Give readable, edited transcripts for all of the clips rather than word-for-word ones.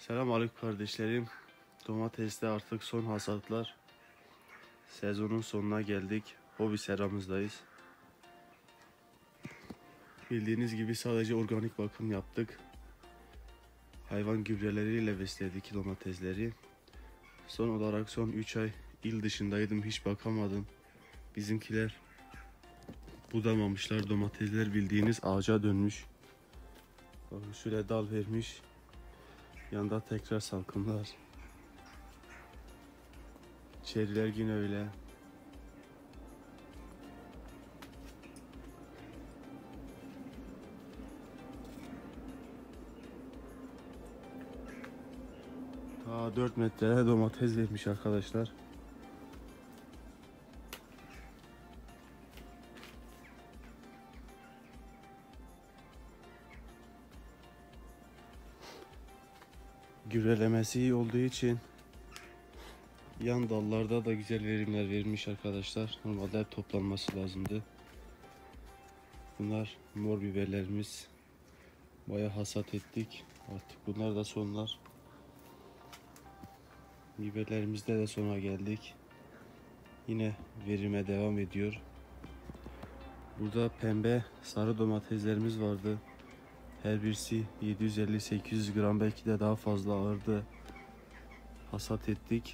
Selamünaleyküm kardeşlerim. Domateste artık son hasatlar. Sezonun sonuna geldik. Hobi seramızdayız. Bildiğiniz gibi sadece organik bakım yaptık. Hayvan gübreleriyle besledik domatesleri. Son olarak son 3 ay il dışındaydım, hiç bakamadım. Bizimkiler budamamışlar, domatesler bildiğiniz ağaca dönmüş. Bakın şöyle dal vermiş. Yanda tekrar salkımlar. Çeriler yine öyle. Ta 4 metrede domates vermiş arkadaşlar. Gübrelemesi iyi olduğu için yan dallarda da güzel verimler vermiş arkadaşlar. Normalde toplanması lazımdı. Bunlar mor biberlerimiz. Bayağı hasat ettik. Artık bunlar da sonlar. Biberlerimizde de sona geldik. Yine verime devam ediyor. Burada pembe sarı domateslerimiz vardı. Her birisi 750-800 gram, belki de daha fazla ağırdı. Hasat ettik.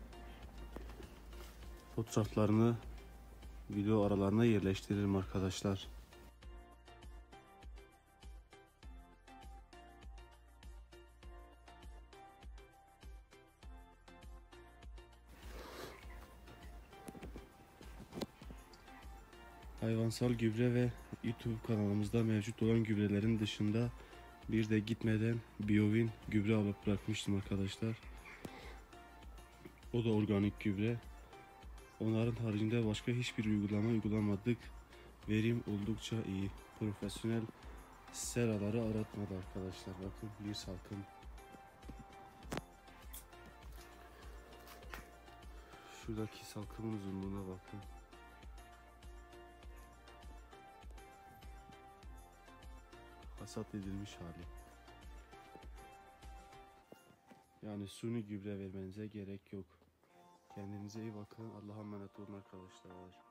Fotoğraflarını video aralarına yerleştiririm arkadaşlar. Hayvansal gübre ve YouTube kanalımızda mevcut olan gübrelerin dışında bir de gitmeden Biovin gübre alıp bırakmıştım arkadaşlar. O da organik gübre. Onların haricinde başka hiçbir uygulama uygulamadık. Verim oldukça iyi. Profesyonel seraları aratmadı arkadaşlar. Bakın bir salkım. Şuradaki salkımın uzunluğuna bakın. Hasat edilmiş hali. Yani suni gübre vermenize gerek yok. Kendinize iyi bakın. Allah'a emanet olun arkadaşlar.